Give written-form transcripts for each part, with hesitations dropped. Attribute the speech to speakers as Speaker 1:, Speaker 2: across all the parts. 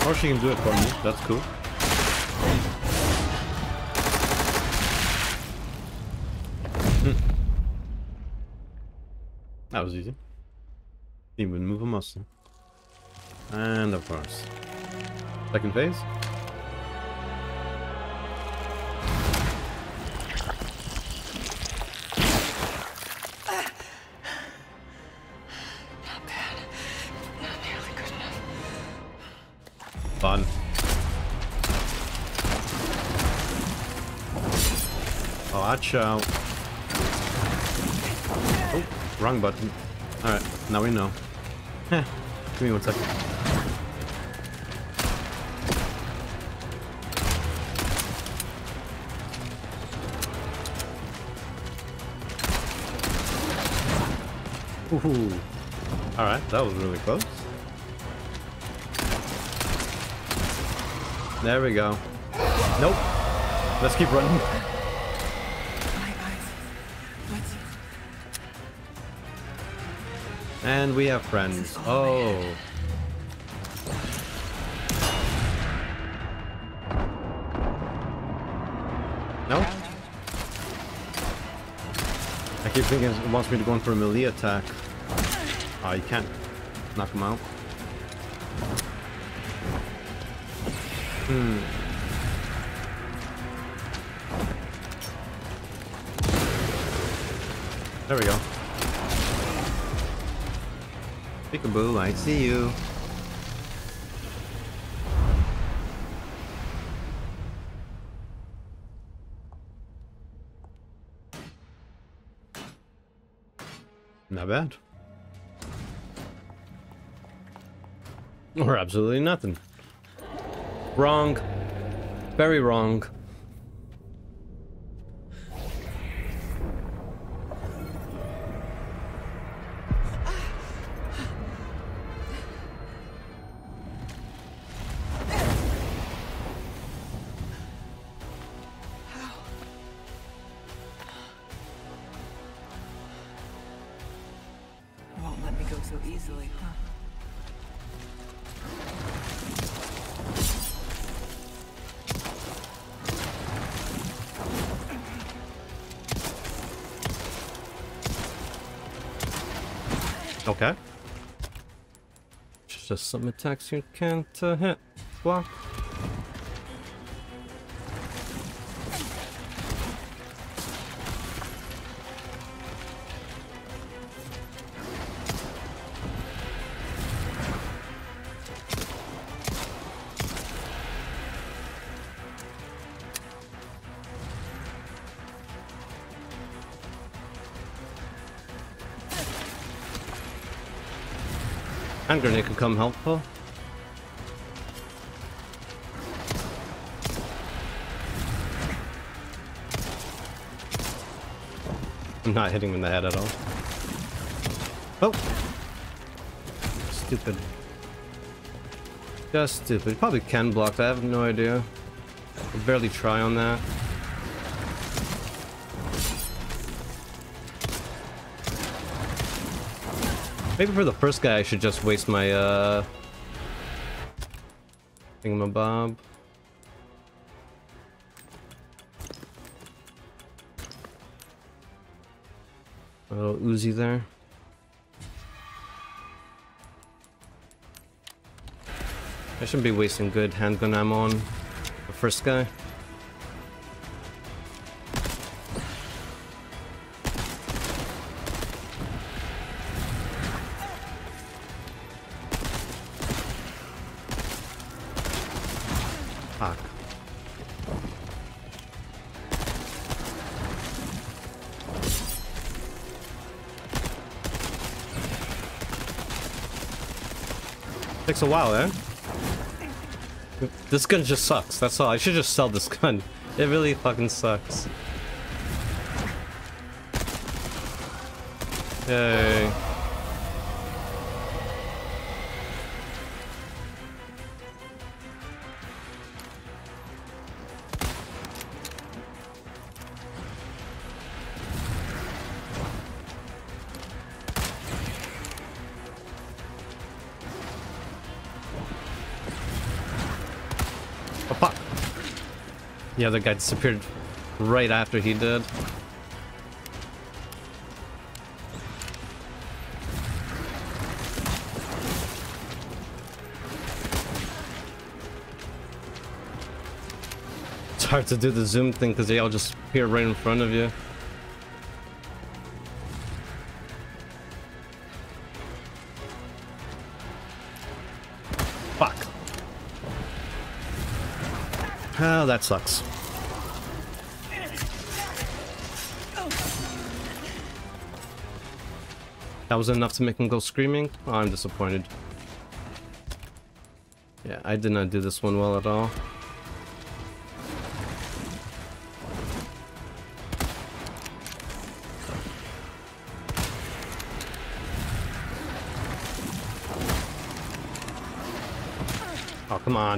Speaker 1: Or she can do it for me. That's cool. That was easy. Didn't even move a muscle. And of course, second phase.
Speaker 2: Not bad. Not nearly good enough.
Speaker 1: Fun. Oh, watch out. Oh, wrong button. Alright, now we know. Heh, give me 1 second. Ooh. Alright, that was really close. There we go. Nope. Let's keep running. And we have friends. Oh. No? I keep thinking it wants me to go in for a melee attack. Oh, you can't knock him out. There we go. Peekaboo, I see you. Not bad. Or absolutely nothing. Wrong. Very wrong.
Speaker 2: Won't let me go so easily, huh?
Speaker 1: Okay. Just some attacks you can't hit. Block. Hand grenade can come helpful. I'm not hitting him in the head at all. Oh! Stupid. Just stupid. Probably can block that, I have no idea. I'll barely try on that. Maybe for the first guy I should just waste my thingamabob. A little Uzi there. I shouldn't be wasting good handgun ammo on the first guy. Fuck. Takes a while, eh? This gun just sucks, that's all. I should just sell this gun. It really fucking sucks. Yay. The other guy disappeared right after he did. It's hard to do the zoom thing because they all just appear right in front of you. Fuck. Oh, that sucks. That was enough to make him go screaming? Oh, I'm disappointed. Yeah, I did not do this one well at all. Oh, come on.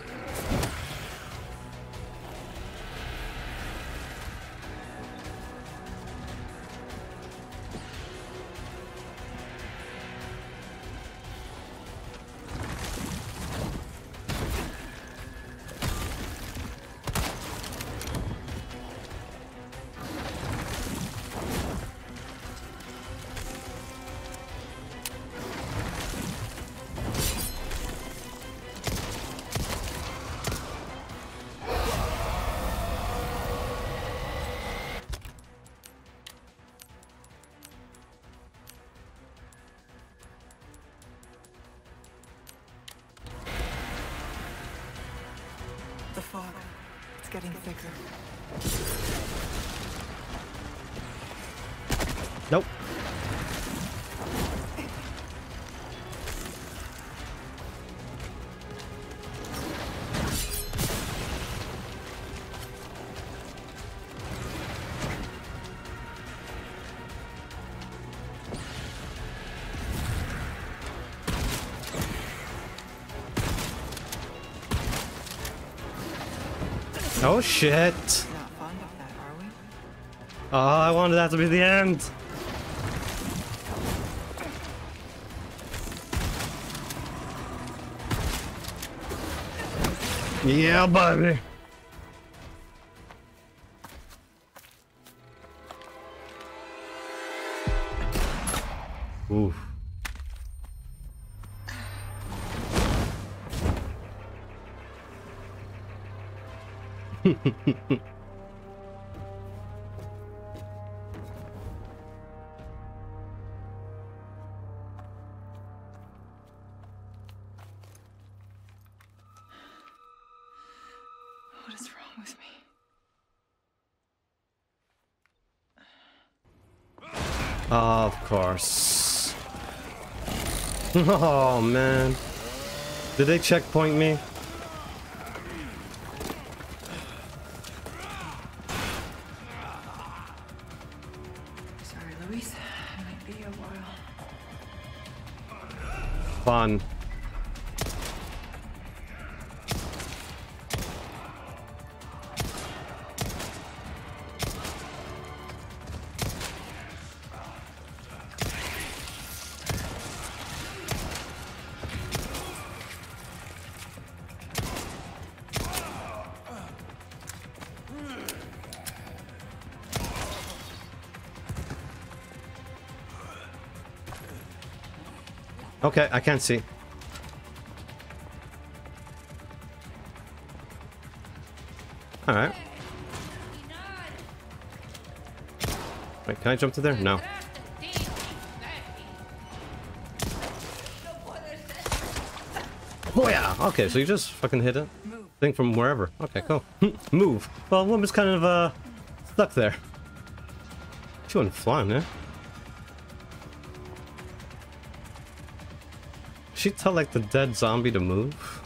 Speaker 2: The fog. It's getting thicker.
Speaker 1: Nope. Oh shit!
Speaker 2: Not fond of that, are we?
Speaker 1: Oh, I wanted that to be the end. Yeah, baby. Oof.
Speaker 2: What is wrong with me?
Speaker 1: Of course. Oh man. Did they checkpoint me?
Speaker 2: Sorry, Luis. It might be a while.
Speaker 1: Fun. Okay, I can't see. Alright. Wait, can I jump to there? No. Oh yeah! Okay, so you just fucking hit it. Thing from wherever. Okay, cool. Move. Well, woman's kind of, stuck there. She wasn't flying, eh? She tell like the dead zombie to move?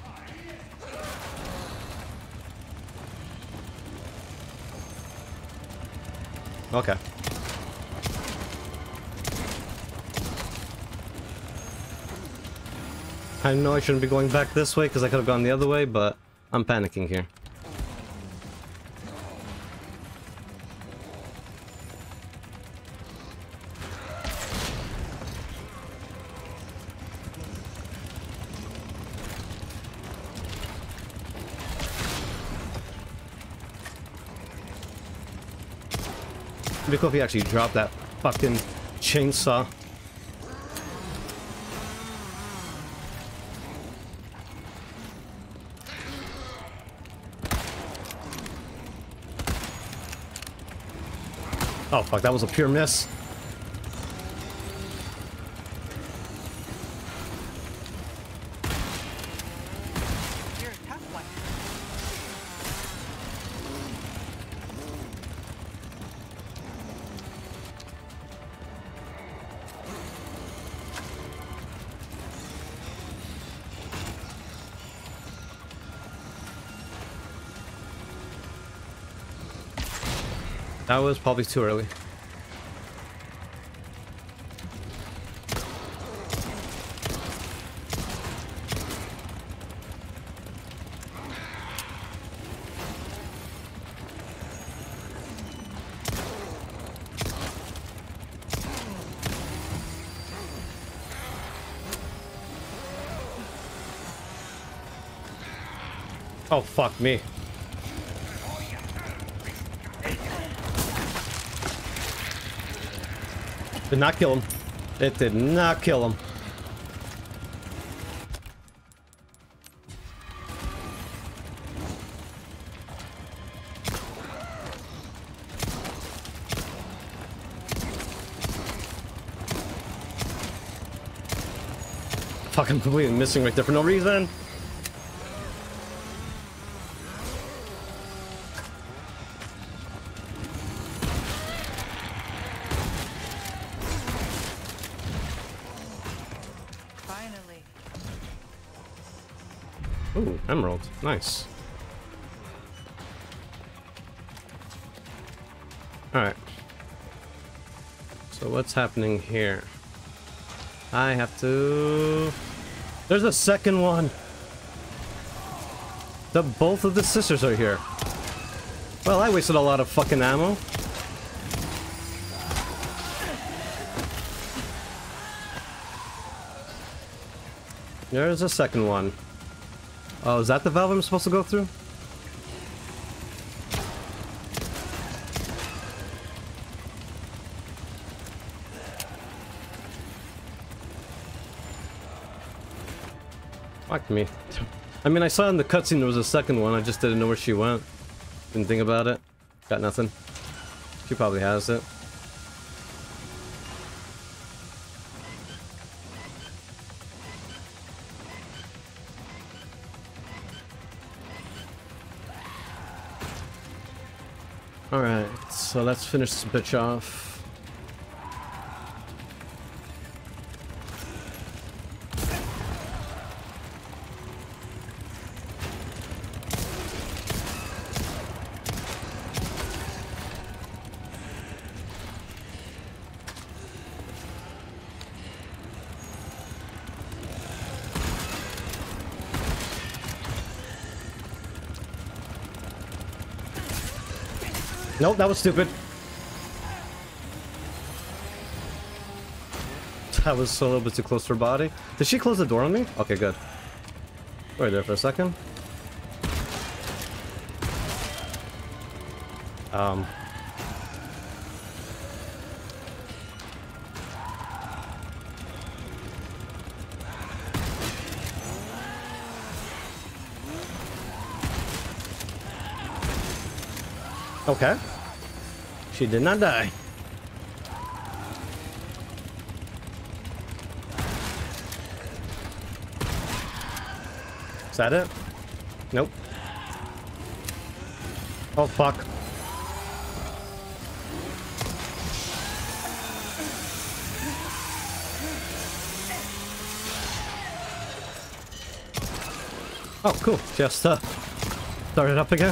Speaker 1: Okay. I know I shouldn't be going back this way because I could have gone the other way, but I'm panicking here. It'd be cool if he actually dropped that fucking chainsaw. Oh fuck, that was a pure miss.
Speaker 2: You're a tough one.
Speaker 1: That was probably too early. Oh, fuck me. Did not kill him. It did not kill him. Fuck, I'm completely missing right there for no reason.
Speaker 2: Finally.
Speaker 1: Ooh, emerald. Nice. Alright. So what's happening here? I have to... There's a second one! Both of the sisters are here. Well, I wasted a lot of fucking ammo. There's a second one. Oh, is that the valve I'm supposed to go through? Fuck me. I mean, I saw in the cutscene there was a second one, I just didn't know where she went. Didn't think about it. Got nothing. She probably has it. Alright, so let's finish this bitch off. Nope, that was stupid. That was a little bit too close to her body. Did she close the door on me? Okay, good. Wait there for a second. Okay. She did not die. Is that it? Nope. Oh, fuck. Oh, cool. Just start it up again.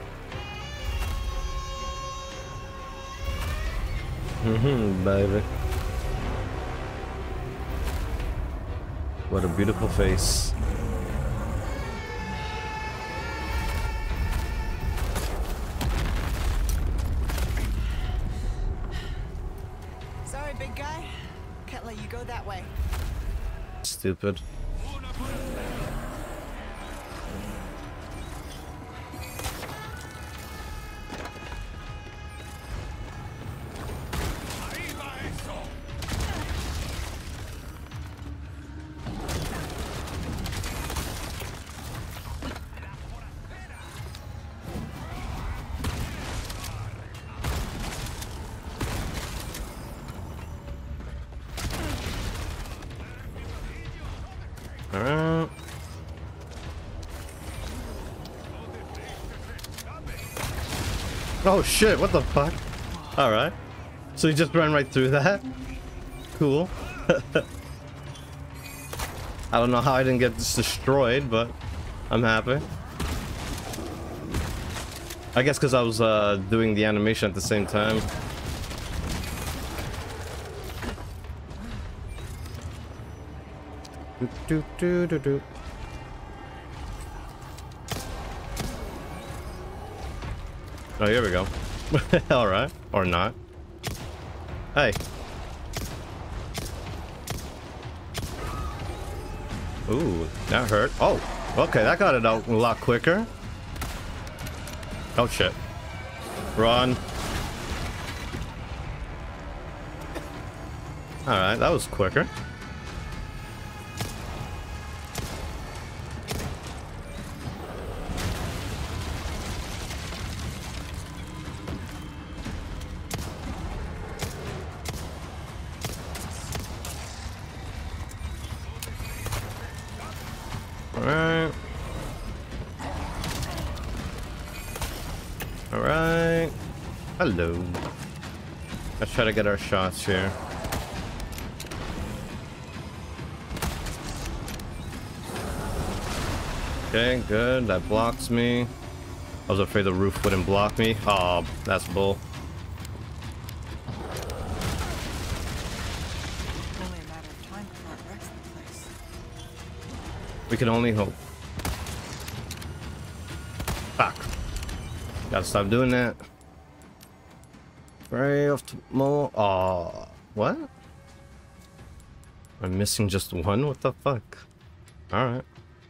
Speaker 1: Baby. What a beautiful face.
Speaker 2: Sorry, big guy. Can't let you go that way.
Speaker 1: Stupid. Alright. Oh shit, what the fuck? Alright. So he just ran right through that? Cool. I don't know how I didn't get destroyed, but I'm happy. I guess because I was doing the animation at the same time. Do, do, do, do. Oh, here we go. Alright. Or not. Hey. Ooh, that hurt. Oh, okay, that got it out a lot quicker. Oh shit. Run. Alright, that was quicker. Alright. Alright. Hello. Let's try to get our shots here. Okay, good. That blocks me. I was afraid the roof wouldn't block me. Oh, that's bull.
Speaker 2: Only a matter of time before it wrecks the place.
Speaker 1: We can only hope. Fuck. Gotta stop doing that. Spray of more. Oh, what? I'm missing just one? What the fuck? Alright.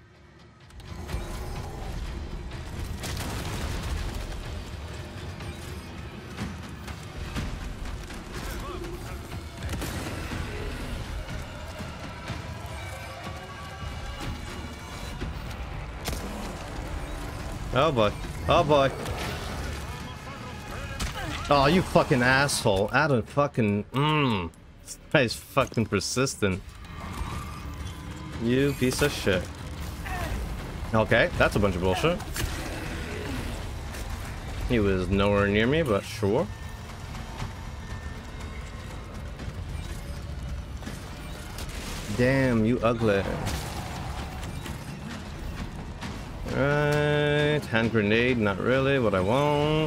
Speaker 1: Oh boy. Oh boy. Oh, you fucking asshole. Adam fucking... This guy's fucking persistent. You piece of shit. Okay, that's a bunch of bullshit. He was nowhere near me, but sure. Damn, you ugly. Alright, hand grenade, not really what I want.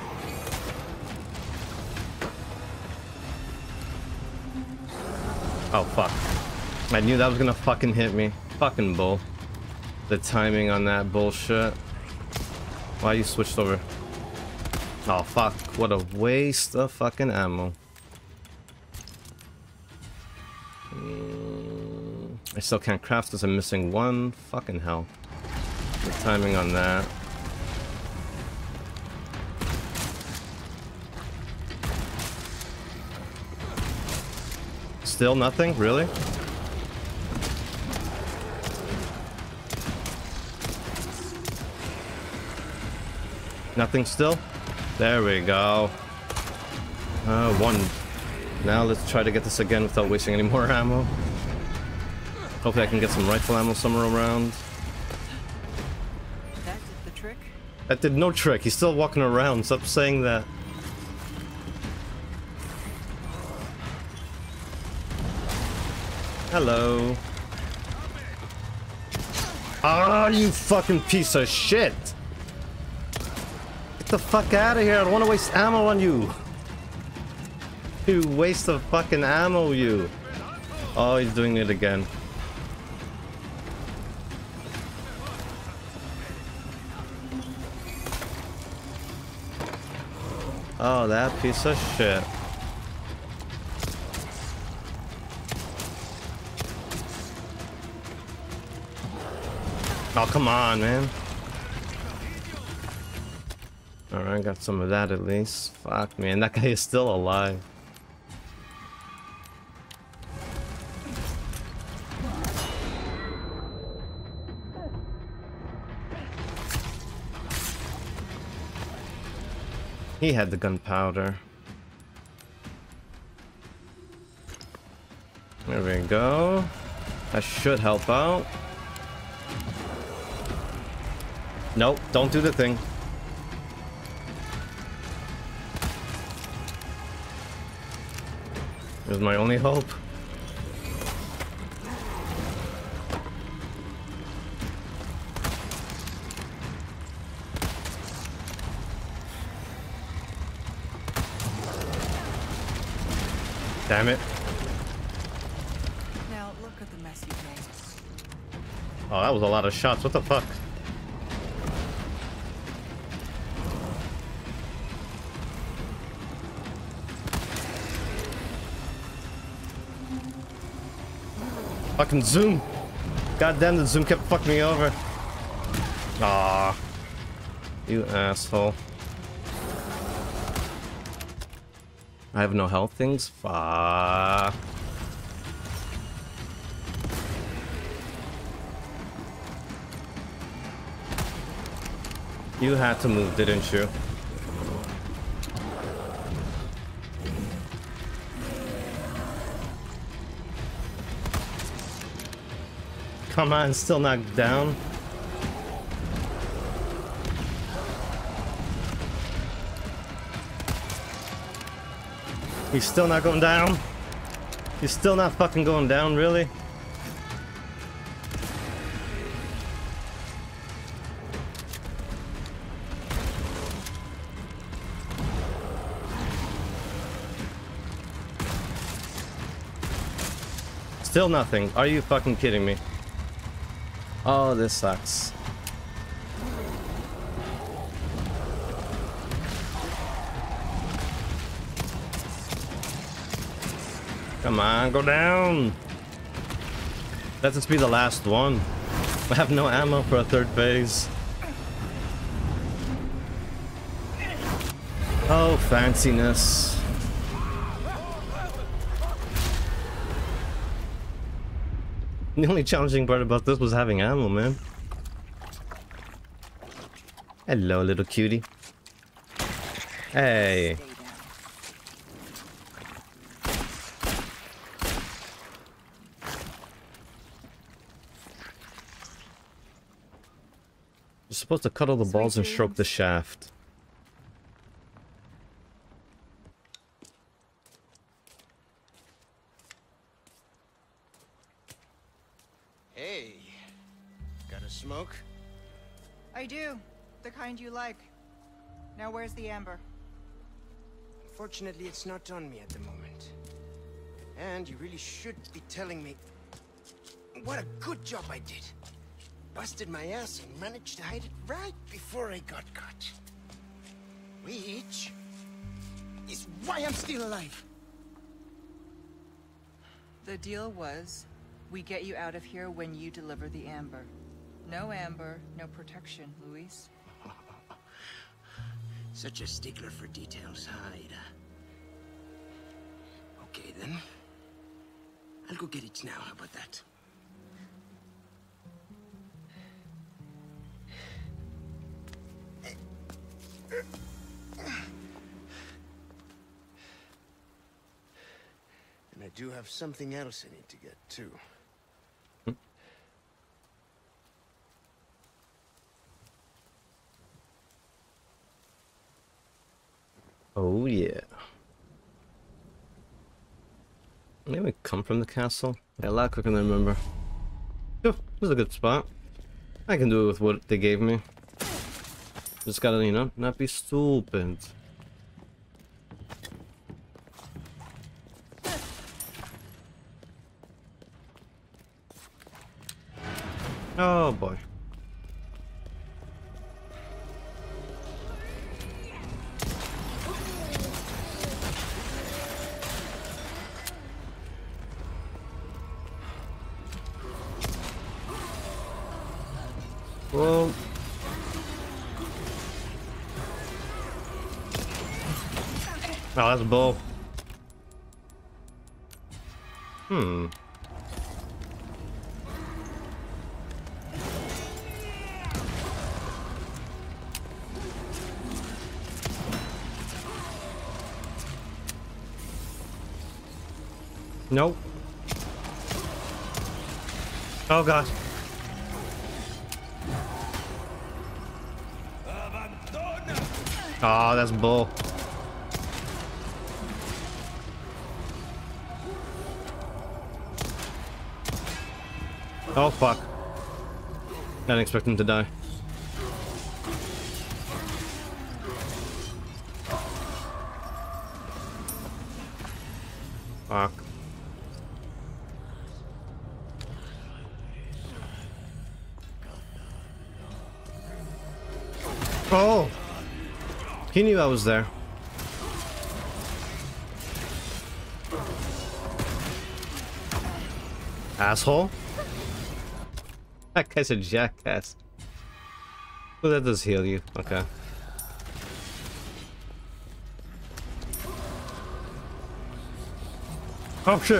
Speaker 1: Oh fuck. I knew that was gonna fucking hit me. Fucking bull. The timing on that bullshit. Why you switched over? Oh fuck, what a waste of fucking ammo. I still can't craft because I'm missing one. Fucking hell. The timing on that. Still nothing? Really? Nothing still? There we go. One. Now let's try to get this again without wasting any more ammo. Hopefully I can get some rifle ammo somewhere around.
Speaker 2: That did the trick?
Speaker 1: That did no trick. He's still walking around. Stop saying that. Hello. Ah, you fucking piece of shit. Get the fuck out of here. I don't want to waste ammo on you. You waste of fucking ammo, you. Oh, he's doing it again. Oh, that piece of shit. Oh, come on, man. Alright, got some of that at least. Fuck, man, that guy is still alive. He had the gunpowder. There we go. That should help out. Nope, don't do the thing. It was my only hope. Damn it.
Speaker 2: Now look at the mess you made.
Speaker 1: Oh, that was a lot of shots. What the fuck? Fucking zoom. God damn, the zoom kept fucking me over. Ah, you asshole. I have no health things? Fuck. You had to move, didn't you? Come on, still knocked down. He's still not going down? He's still not fucking going down, really? Still nothing. Are you fucking kidding me? Oh, this sucks. Come on, go down. Let this be the last one. I have no ammo for a third phase. Oh, fanciness. The only challenging part about this was having ammo, man. Hello, little cutie. Hey. You're supposed to cuddle the balls and stroke the shaft.
Speaker 3: Hey, got a smoke?
Speaker 2: I do. The kind you like. Now where's the amber?
Speaker 3: Unfortunately, it's not on me at the moment. And you really should be telling me what a good job I did. Busted my ass and managed to hide it right before I got caught. Which is why I'm still alive.
Speaker 2: The deal was, we get you out of here when you deliver the amber. No amber, no protection, Luis.
Speaker 3: Such a stickler for details, Ida. Okay then. I'll go get it now, how about that? And I do have something else I need to get, too.
Speaker 1: Oh yeah. Maybe we come from the castle. Yeah, a lot quicker than I remember. Oh, this is a good spot. I can do it with what they gave me. Just gotta, you know, not be stupid. Oh boy. Whoa. Oh, that's bull. Hmm. Nope. Oh god. Oh, that's bull. Oh fuck. Didn't expect him to die. Fuck. Oh! He knew I was there. Asshole? That guy's a jackass. Well, that does heal you. Okay. Oh shit!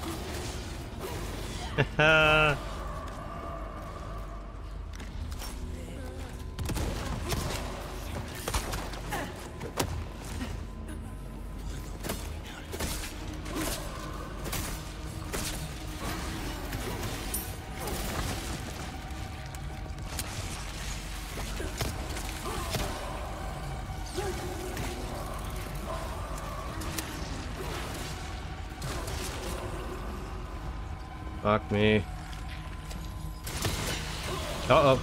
Speaker 1: Fuck me. Uh-oh.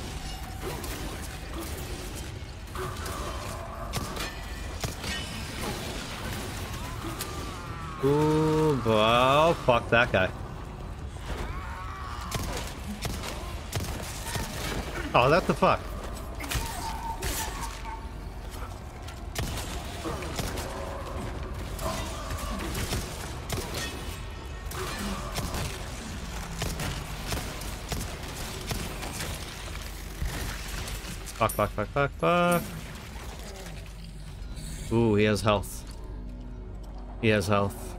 Speaker 1: Ooh, well, fuck that guy. Oh, what the fuck? Fuck, fuck, fuck, fuck, fuck. Ooh, he has health. He has health.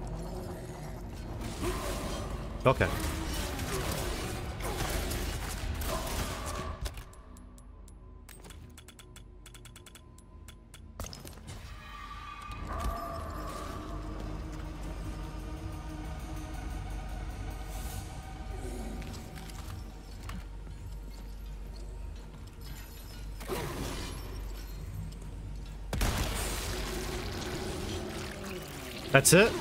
Speaker 1: Okay. That's it?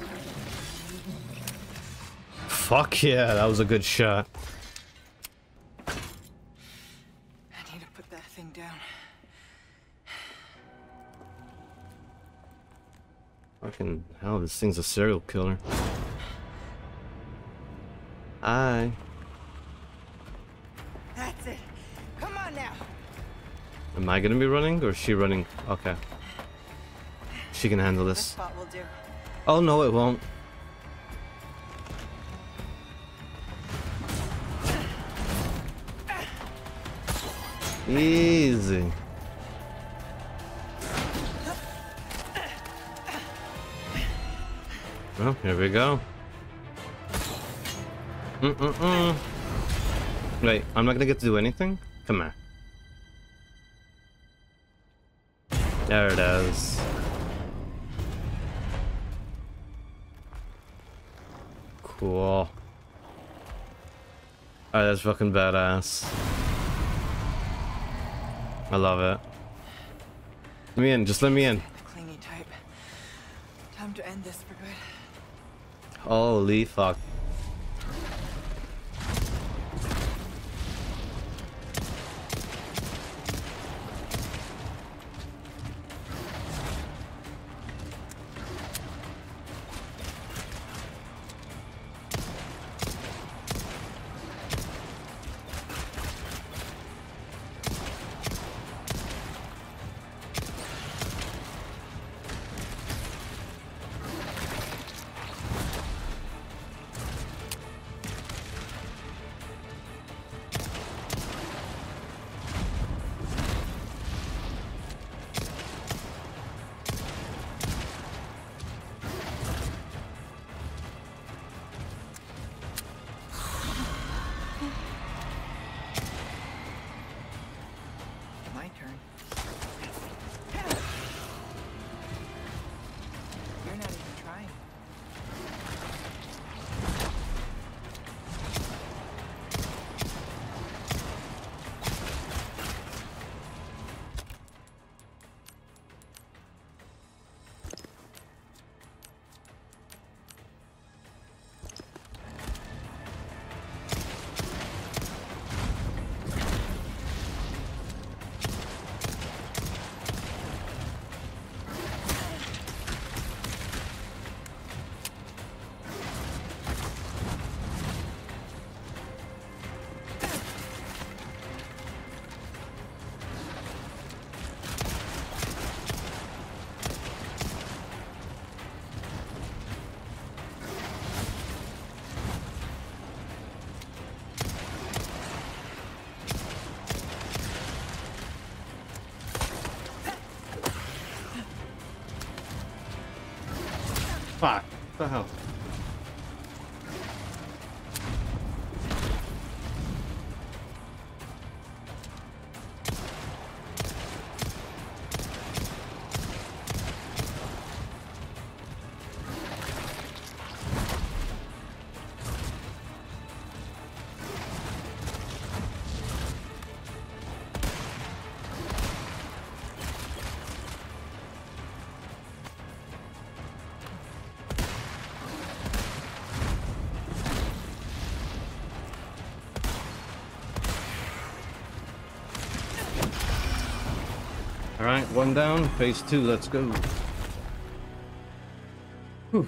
Speaker 1: Fuck yeah, that was a good shot.
Speaker 2: I need to put that thing down.
Speaker 1: Fucking hell, this thing's a serial killer. Aye.
Speaker 2: That's it. Come on now.
Speaker 1: Am I gonna be running or is she running? Okay. She can handle
Speaker 2: This
Speaker 1: this.
Speaker 2: spot will do.
Speaker 1: Oh no, it won't. Easy. Well, here we go. Wait, I'm not gonna get to do anything? Come on. There it is. Cool. Alright, that's fucking badass. I love it. Let me in, just let me in.
Speaker 2: The clingy type. Time to end this for good.
Speaker 1: Holy fuck.
Speaker 2: my turn. You're not even trying.
Speaker 1: Fuck. What the hell? Alright, one down, phase 2, let's go. Whew.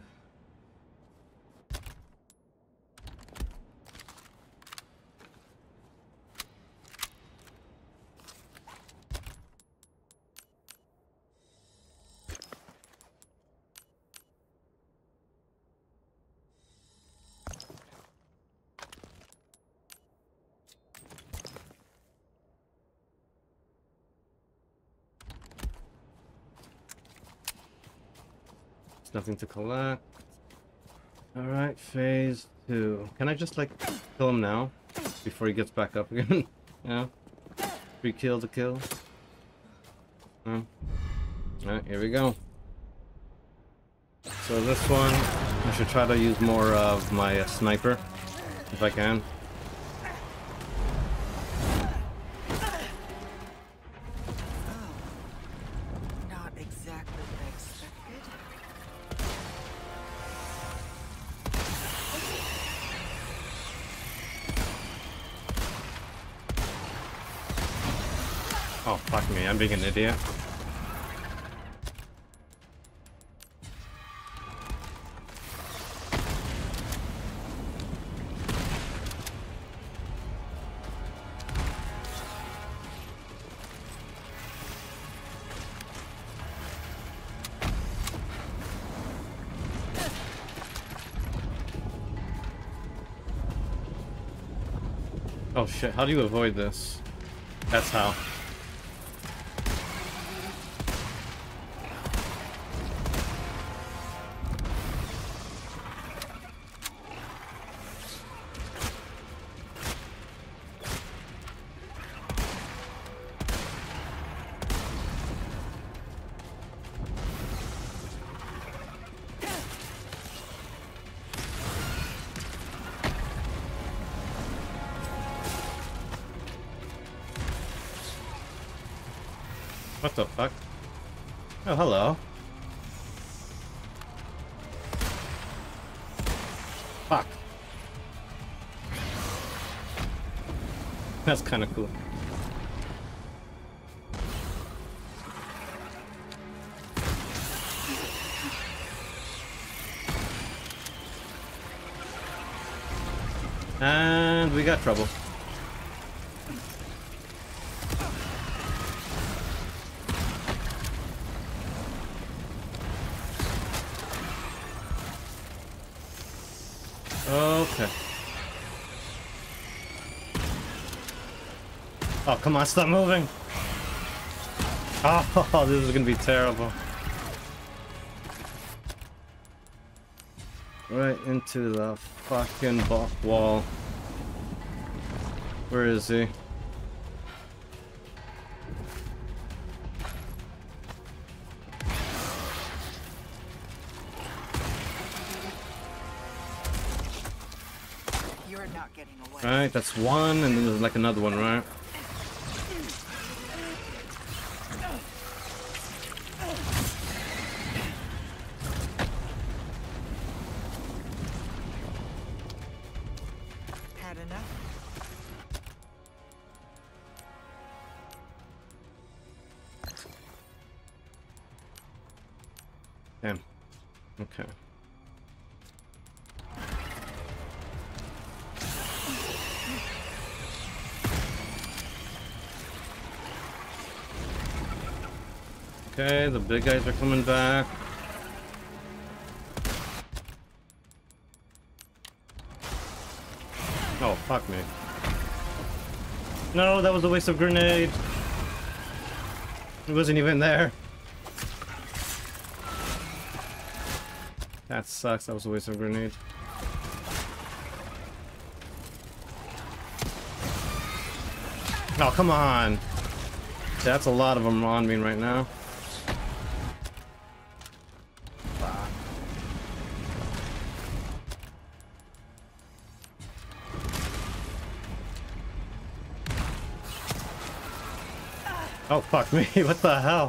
Speaker 1: Nothing to collect. Alright, phase 2. Can I just, like, kill him now? Before he gets back up again? Yeah? 3 kill to kill? No? Alright, here we go. So this one, I should try to use more of my sniper, if I can.
Speaker 2: Not exactly what I expected.
Speaker 1: Oh, fuck me, I'm being an idiot. Oh shit, how do you avoid this? That's how. What the fuck? Oh, hello. Fuck. That's kind of cool. And we got trouble. Okay. Oh, come on, stop moving! Oh, this is gonna be terrible. Right into the fucking wall. Where is he?
Speaker 2: not getting away.
Speaker 1: Right, that's one, and then there's like another one, right?
Speaker 2: Had enough?
Speaker 1: Damn. Okay. Okay, the big guys are coming back. Oh, fuck me. No, that was a waste of grenade. It wasn't even there. That sucks, that was a waste of grenade. Oh, come on. That's a lot of them on me right now. Oh, fuck me. What the hell?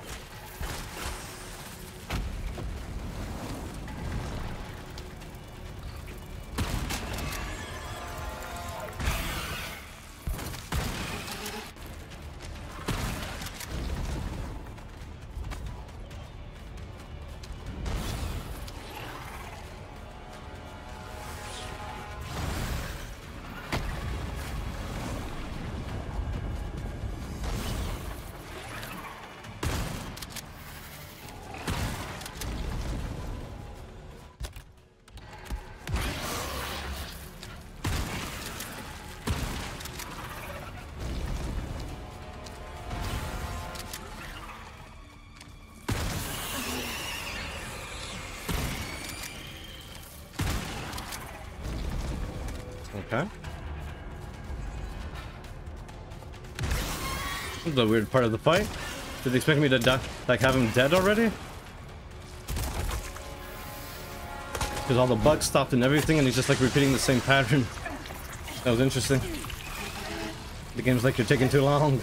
Speaker 1: Okay. This is a weird part of the fight. Did they expect me to die, like have him dead already? Because all the bugs stopped and everything, and he's just like repeating the same pattern. That was interesting. The game's like, you're taking too long.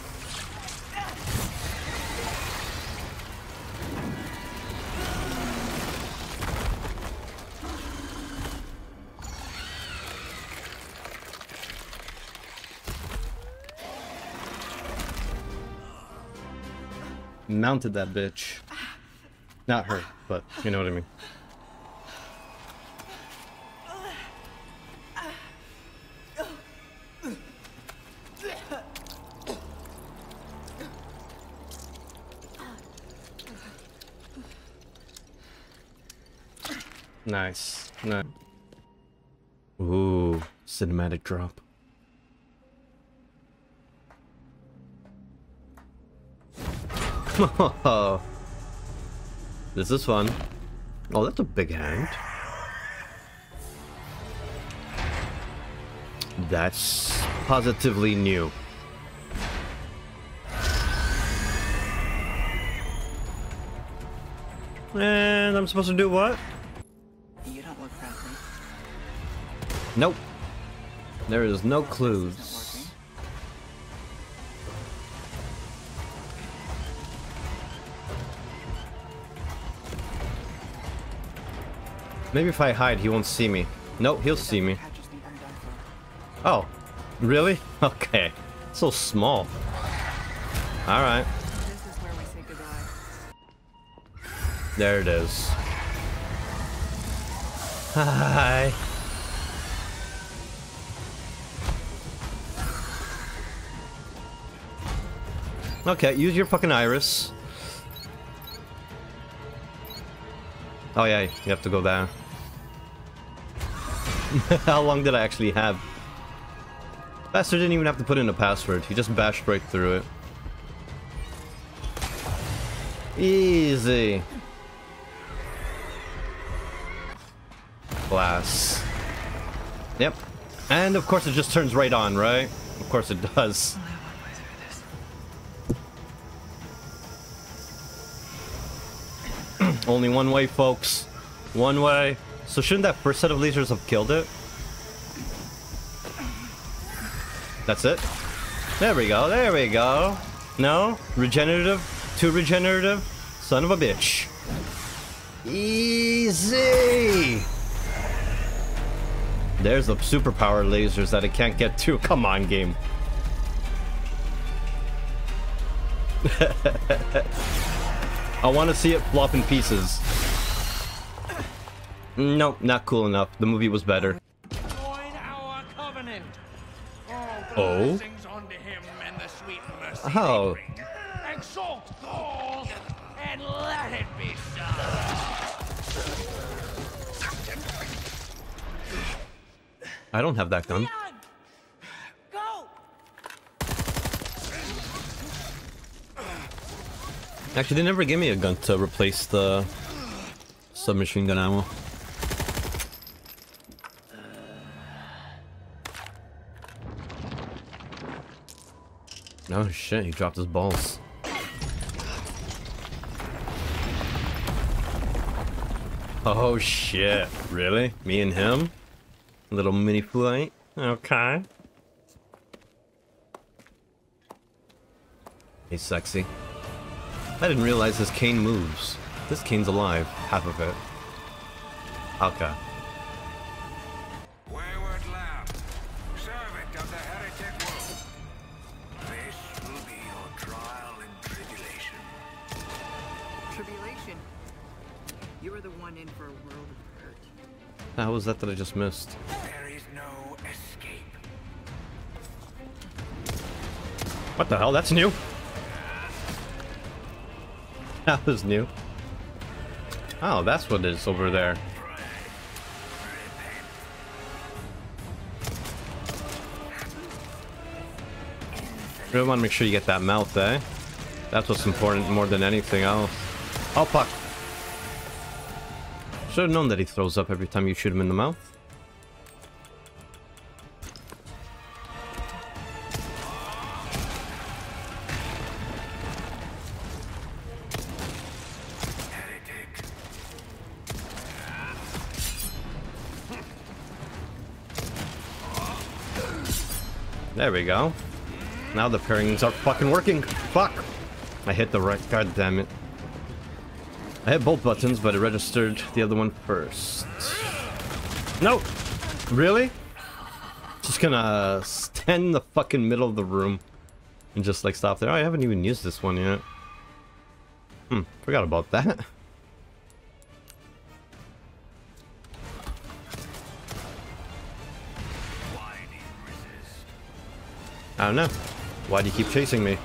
Speaker 1: Mounted that bitch. Not her, but you know what I mean. Nice. Nice. Ooh, cinematic drop. This is fun. Oh, that's a big hand. That's positively new. And I'm supposed to do what?
Speaker 2: You don't look happy.
Speaker 1: Nope. There is no clues. Maybe if I hide, he won't see me. Nope, he'll see me. Oh, really? Okay. So small. Alright.
Speaker 2: This is where we say goodbye.
Speaker 1: There it is. Hi. Okay, use your fucking iris. Oh yeah, you have to go down. How long did I actually have? Bastard didn't even have to put in a password. He just bashed right through it. Easy. Glass. Yep. And of course it just turns right on, right? Of course it does. Only one way, folks. One way. So shouldn't that first set of lasers have killed it? That's it. There we go. There we go. No? Regenerative? Too regenerative? Son of a bitch. Easy! There's the superpower lasers that it can't get to. Come on, game. I want to see it flop in pieces. Nope, not cool enough. The movie was better.
Speaker 4: Join our covenant.
Speaker 1: Oh?
Speaker 4: Blessings unto him and the sweet mercy they
Speaker 1: Oh.
Speaker 4: bring. Exalt Gaul and let it be so.
Speaker 1: I don't have that gun.
Speaker 4: Leon! Go!
Speaker 1: Actually, they never gave me a gun to replace the submachine gun ammo. Oh shit, he dropped his balls. Oh shit, really? Me and him? Little mini flight? Okay. He's sexy. I didn't realize this cane moves. This cane's alive, half of it. Okay.
Speaker 5: Wayward lamb, servant of the heretic world. This will be your trial and tribulation.
Speaker 2: Tribulation. You were the one in for a world of hurt.
Speaker 1: How was that I just missed?
Speaker 5: There is no escape.
Speaker 1: What the hell? That's new. That was new. Oh, that's what it is over there. Really want to make sure you get that mouth, eh? That's what's important more than anything else. Oh, fuck. Should have known that he throws up every time you shoot him in the mouth. There we go. Now the pairings are fucking working. Fuck. I hit the right. God damn it. I hit both buttons, but it registered the other one first. No. Really? Just gonna stand in the fucking middle of the room and just like stop there. Oh, I haven't even used this one yet. Forgot about that. I don't know. Why do you keep chasing me?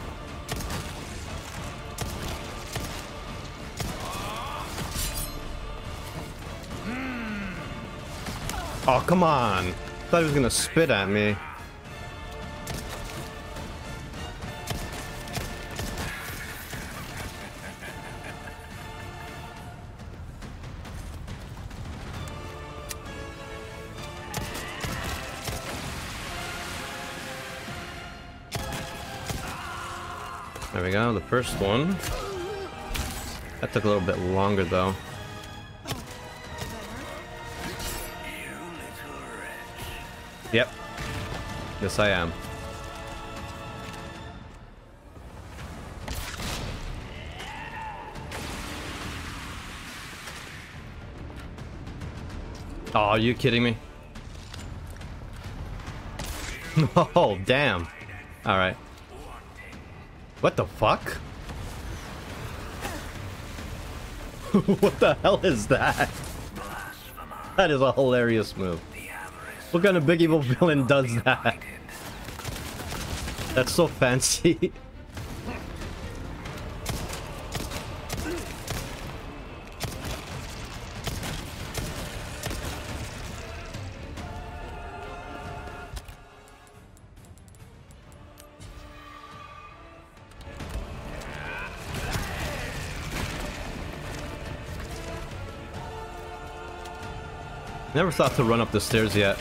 Speaker 1: Oh, come on. Thought he was gonna spit at me. There we go, the first one. That took a little bit longer though. Yep. Yes, I am. Oh, are you kidding me? Oh, damn. Alright. What the fuck? What the hell is that? That is a hilarious move. What kind of big evil villain does that? That's so fancy. Never thought to run up the stairs yet.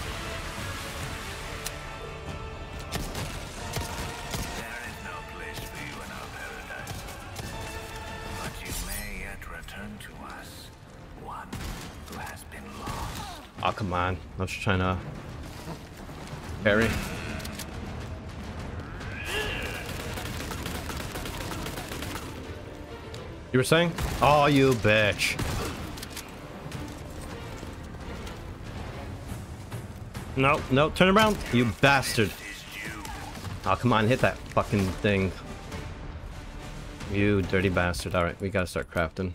Speaker 5: There is no place for you in our paradise. But you may yet return to us, one who has been lost.
Speaker 1: Oh, come on. I was trying to parry. You were saying? Oh, you bitch. No, no, turn around, you bastard. Oh, come on, hit that fucking thing. You dirty bastard. Alright, we gotta start crafting.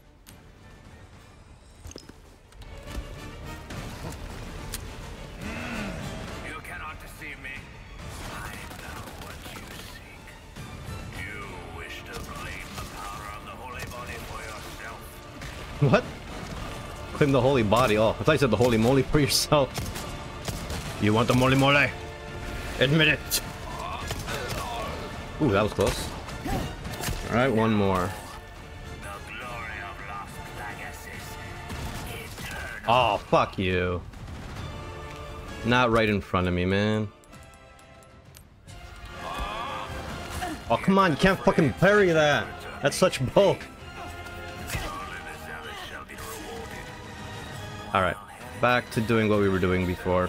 Speaker 5: You cannot deceive me. I know what you seek. You wish to claim the power of the holy body for yourself.
Speaker 1: What? Claim the holy body. Oh, I thought you said the holy moly for yourself. You want the moly mole? Admit it. Ooh, that was close. Alright, one more.
Speaker 5: The glory of Las Plagas is eternal.
Speaker 1: Oh, fuck you. Not right in front of me, man. Oh, come on, you can't fucking parry that. That's such bulk. Alright, back to doing what we were doing before.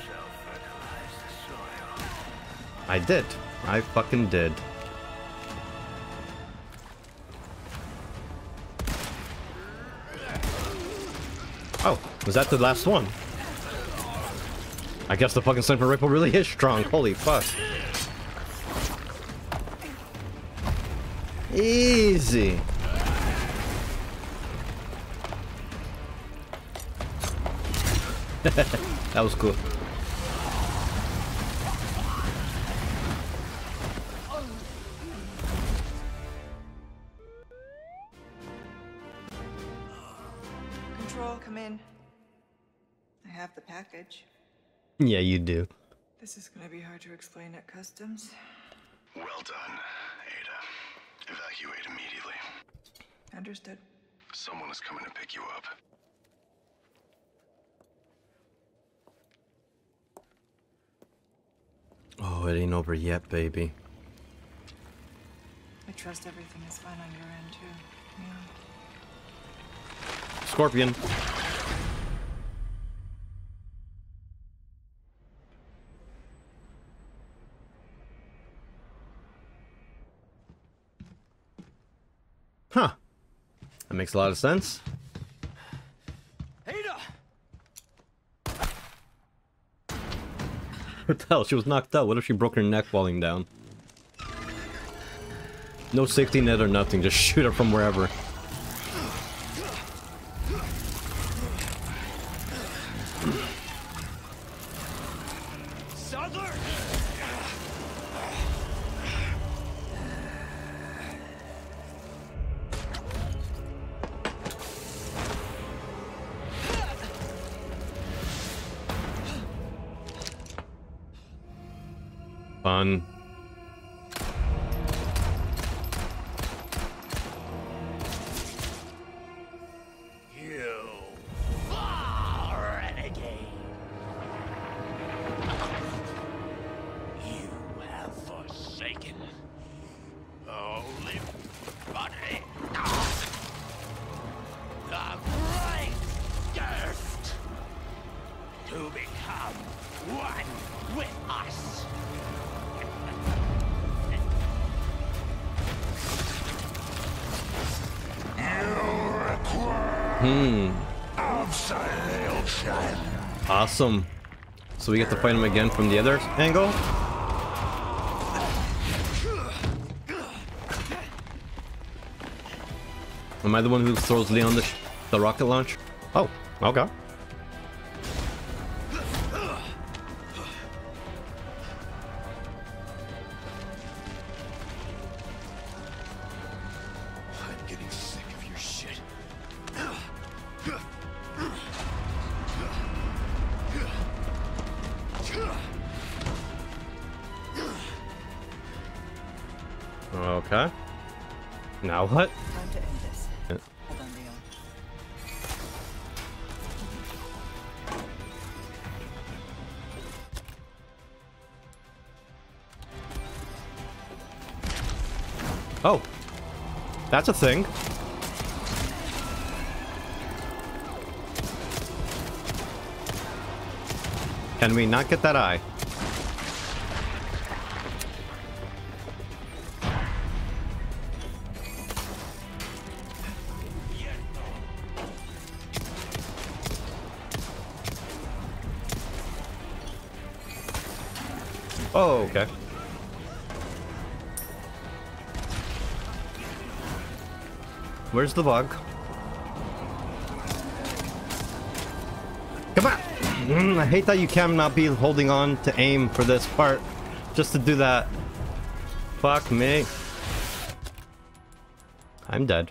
Speaker 1: I did. I fucking did. Oh, was that the last one? I guess the fucking sniper rifle really is strong. Holy fuck. Easy. That was cool.
Speaker 2: Control, come in. I have the package.
Speaker 1: Yeah, you do.
Speaker 2: This is gonna be hard to explain at customs.
Speaker 6: Well done, Ada. Evacuate immediately.
Speaker 2: Understood.
Speaker 6: Someone is coming to pick you up.
Speaker 1: Oh, it ain't over yet, baby.
Speaker 2: I trust everything is fine on your end, too. Yeah.
Speaker 1: Scorpion. Huh. That makes a lot of sense.
Speaker 4: Ada!
Speaker 1: What the hell? She was knocked out. What if she broke her neck falling down? No safety net or nothing. Just shoot her from wherever.
Speaker 4: Sadler!
Speaker 1: Fun.
Speaker 4: You are renegade. You have forsaken holy body. The great gift to become one with us.
Speaker 1: Awesome. So we get to fight him again from the other angle? Am I the one who throws Leon the rocket launch? Oh, okay.
Speaker 6: I'm getting sick of your shit.
Speaker 1: Okay. Now what?
Speaker 2: Time to end this.
Speaker 1: Yeah.
Speaker 2: Hold on, Leon.
Speaker 1: Oh. That's a thing. Can we not get that eye? Oh, okay. Where's the bug? Come on! I hate that you cannot be holding on to aim for this part. Just to do that. Fuck me. I'm dead.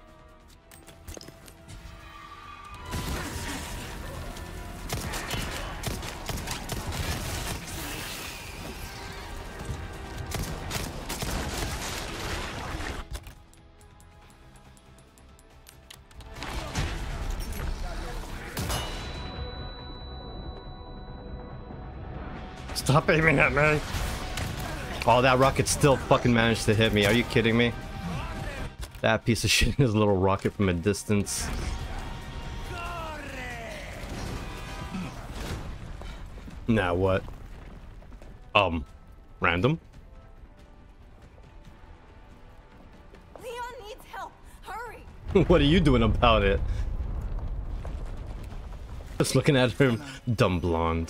Speaker 1: Stop aiming at me! Oh, that rocket still fucking managed to hit me. Are you kidding me? That piece of shit is a little rocket from a distance. Now what? Random?
Speaker 7: Leon needs help. Hurry!
Speaker 1: What are you doing about it? Just looking at him, dumb blonde.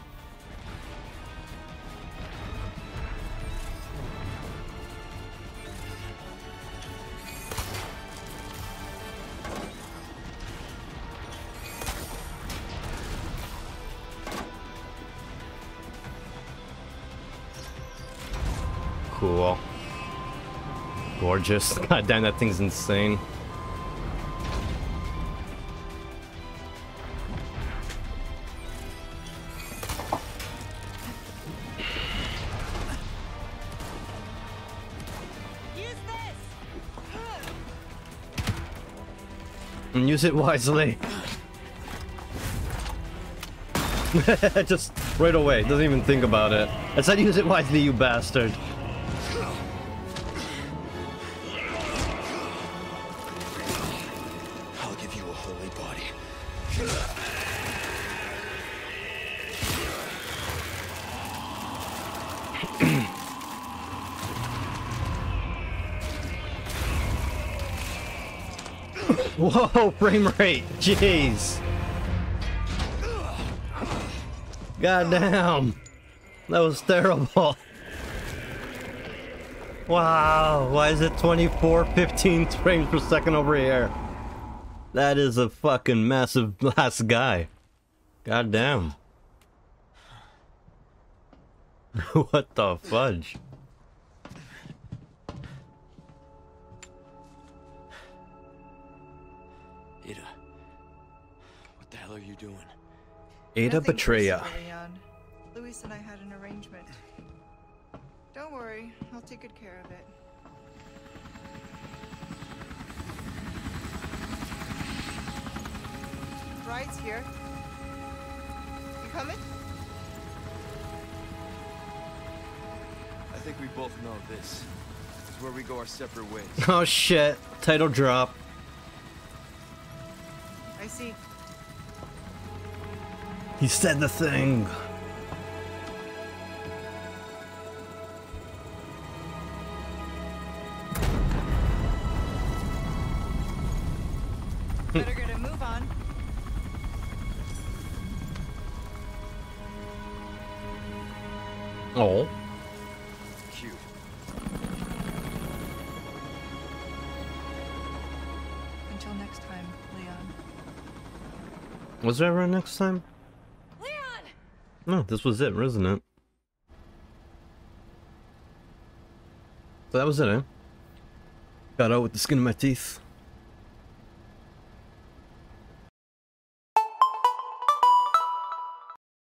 Speaker 1: Cool. Gorgeous. God damn, that thing's insane.
Speaker 7: Use this!
Speaker 1: And use it wisely. Just right away. Doesn't even think about it. I said use it wisely, you bastard.
Speaker 6: I'll give you a holy body.
Speaker 1: Whoa, frame rate. Jeez. God damn. That was terrible. Wow, why is it 2415 frames per second over here? That is a fucking massive last guy. God damn. What the fudge?
Speaker 6: Ada, what the hell are you doing?
Speaker 1: Ada
Speaker 2: Nothing
Speaker 1: Betraya.
Speaker 2: personal, Leon. Luis and I had an arrangement. Don't worry, I'll take good care of it. Bride's here. You coming?
Speaker 8: I think we both know this is where we go our separate ways.
Speaker 1: Oh shit. Title drop.
Speaker 2: I see.
Speaker 1: He said the thing.
Speaker 2: Better get a move on.
Speaker 1: Oh.
Speaker 8: Cute.
Speaker 2: Until next time, Leon.
Speaker 1: Was there ever a next time?
Speaker 7: Leon!
Speaker 1: No, this was it, wasn't it? So that was it, eh? Got out with the skin of my teeth.